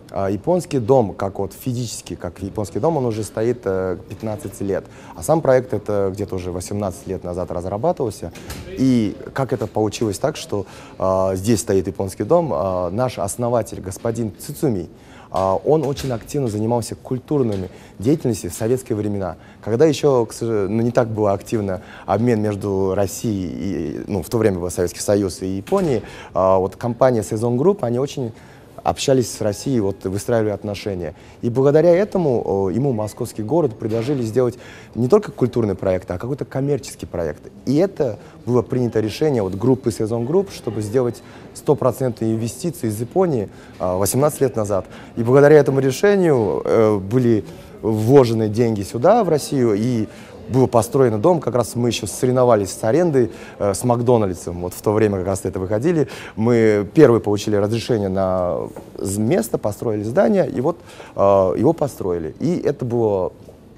Японский дом, как вот физически, как японский дом, он уже стоит 15 лет. А сам проект это где-то уже 18 лет назад разрабатывался. И как это получилось так, что здесь стоит японский дом, наш основатель, господин Цуцуми, он очень активно занимался культурными деятельностью в советские времена, когда еще, не так был активно обмен между Россией и, в то время был Советский Союз и Японией. Вот компания Сезон Групп, они очень общались с Россией, вот выстраивали отношения. И благодаря этому ему московский город предложили сделать не только культурный проект, а какой-то коммерческий проект. И это было принято решение вот группы Сезон Групп, чтобы сделать 100% инвестиций из Японии 18 лет назад. И благодаря этому решению были вложены деньги сюда, в Россию, и был построен дом, как раз мы еще соревновались с арендой, с Макдональдсом, вот в то время как раз это выходили. Мы первые получили разрешение на место, построили здание, и вот его построили. И это было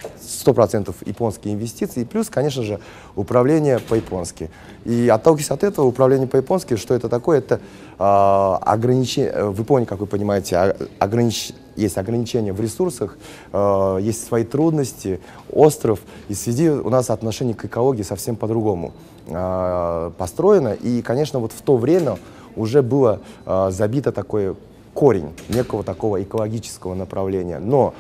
100% японские инвестиции, плюс, конечно же, управление по-японски. И отталкиваясь от этого, управление по-японски, что это такое? Это ограничение, в Японии, как вы понимаете, есть ограничения в ресурсах, есть свои трудности, остров, и в связи у нас отношение к экологии совсем по-другому построено. И, конечно, вот в то время уже было забито такое корень некого такого экологического направления. Но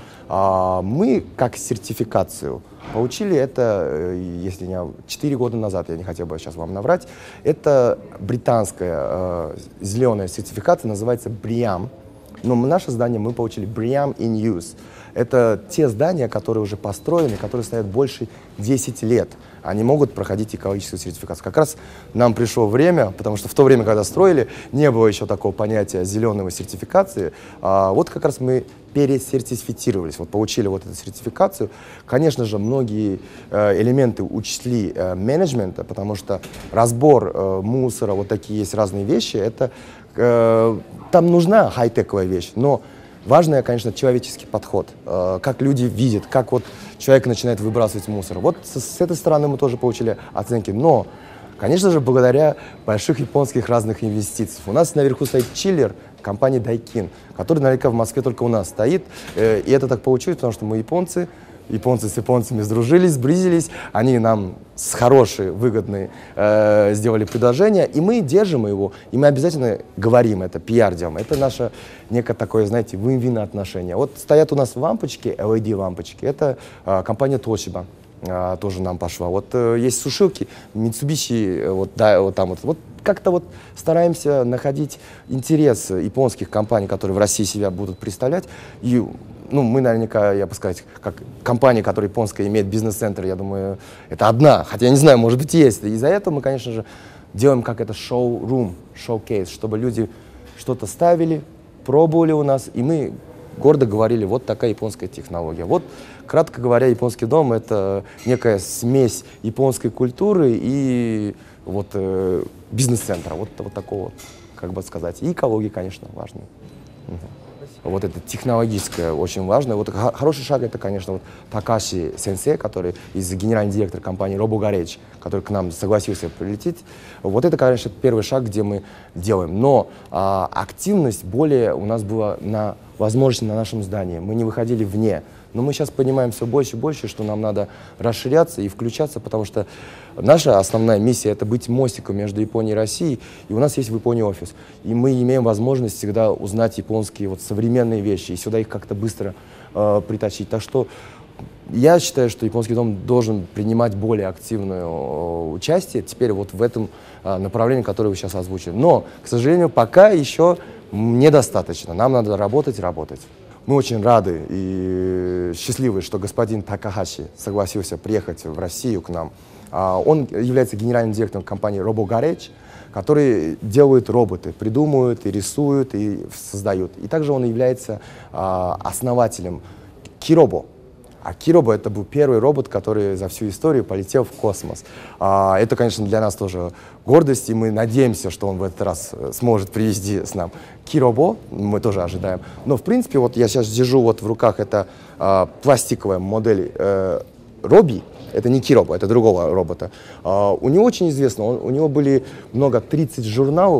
мы, как сертификацию, получили это, если не 4 года назад, я не хотел бы сейчас вам наврать, это британская зеленая сертификация, называется BREEAM. Но наше здание мы получили BREEAM in Use. Это те здания, которые уже построены, которые стоят больше 10 лет. Они могут проходить экологическую сертификацию. Как раз нам пришло время, потому что в то время, когда строили, не было еще такого понятия зеленой сертификации. Вот как раз мы пересертифицировались, вот получили вот эту сертификацию. Конечно же, многие элементы учли менеджмента, потому что разбор мусора, вот такие есть разные вещи, это там нужна хай-тековая вещь, но важно, конечно, человеческий подход, как люди видят, как вот человек начинает выбрасывать мусор. Вот с этой стороны мы тоже получили оценки, но, конечно же, благодаря больших японских разных инвестиций. У нас наверху стоит чиллер компании Daikin, который наверняка в Москве только у нас стоит, и это так получилось, потому что мы японцы с японцами сдружились, сблизились, они нам с хорошей, выгодной сделали предложение, и мы держим его, и мы обязательно говорим это, пиар делаем. Это наше некое такое, знаете, win-win отношение. Вот стоят у нас лампочки, LED-лампочки, это компания Toshiba, тоже нам пошла. Вот есть сушилки, Mitsubishi, вот там вот как-то вот стараемся находить интерес японских компаний, которые в России себя будут представлять, и мы наверняка, я бы сказать, как компания, которая японская, имеет бизнес-центр, я думаю, это одна, хотя я не знаю, может быть, есть. Из-за этого мы, конечно же, делаем как это шоу-рум, шоу-кейс, чтобы люди что-то ставили, пробовали у нас, и мы гордо говорили, вот такая японская технология. Вот, кратко говоря, японский дом — это некая смесь японской культуры и вот бизнес-центра, вот такого, как бы сказать. И экология, конечно, важная. Вот это технологическое очень важно. Вот хороший шаг — это, конечно, вот Такаши сенсей, который генеральный директор компании RoboGarage, который к нам согласился прилететь. Вот это, конечно, первый шаг, где мы делаем. Но активность более у нас была на возможности на нашем здании. Мы не выходили вне. Но мы сейчас понимаем все больше и больше, что нам надо расширяться и включаться, потому что наша основная миссия — это быть мостиком между Японией и Россией. И у нас есть в Японии офис. И мы имеем возможность всегда узнать японские вот современные вещи и сюда их как-то быстро притащить. Так что я считаю, что японский дом должен принимать более активное участие теперь вот в этом направлении, которое вы сейчас озвучили. Но, к сожалению, пока еще недостаточно. Нам надо работать. Мы очень рады и счастливы, что господин Такахаши согласился приехать в Россию к нам. Он является генеральным директором компании RoboGarage, которые делают роботы, придумывают и рисуют, и создают. И также он является основателем Kirobo. А Kirobo — это был первый робот, который за всю историю полетел в космос. Это, конечно, для нас тоже гордость, и мы надеемся, что он в этот раз сможет привезти с нам Kirobo, мы тоже ожидаем. Но, в принципе, вот я сейчас держу вот в руках, это пластиковая модель Robi. Это не Kirobo, это другого робота. У него очень известно, у него были 30 журналов,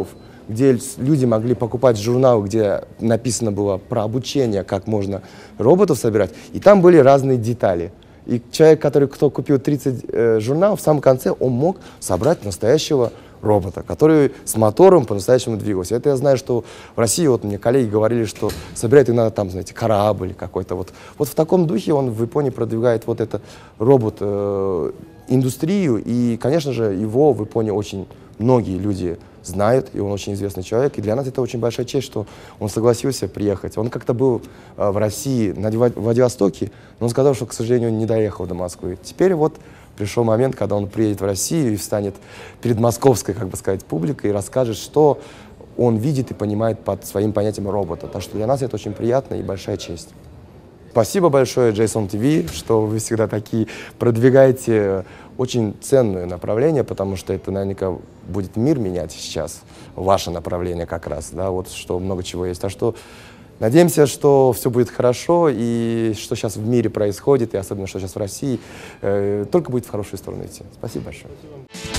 где люди могли покупать журнал, где написано было про обучение, как можно роботов собирать, и там были разные детали. И человек, кто купил 30 журналов, в самом конце он мог собрать настоящего робота, который с мотором по-настоящему двигался. Это я знаю, что в России, вот мне коллеги говорили, что собирает иногда там, знаете, корабль какой-то. Вот в таком духе он в Японии продвигает вот это робот-индустрию, и, конечно же, его в Японии очень многие люди знают, и он очень известный человек, и для нас это очень большая честь, что он согласился приехать. Он как-то был в России, в Владивостоке, но он сказал, что, к сожалению, не доехал до Москвы. Теперь вот пришел момент, когда он приедет в Россию и встанет перед московской, как бы сказать, публикой и расскажет, что он видит и понимает под своим понятием робота. Так что для нас это очень приятно и большая честь. Спасибо большое, Джейсон ТВ, что вы всегда такие продвигаете очень ценное направление, потому что это наверняка будет мир менять сейчас, ваше направление как раз, да, вот что много чего есть. Так что надеемся, что все будет хорошо, и что сейчас в мире происходит, и особенно что сейчас в России, только будет в хорошую сторону идти. Спасибо большое.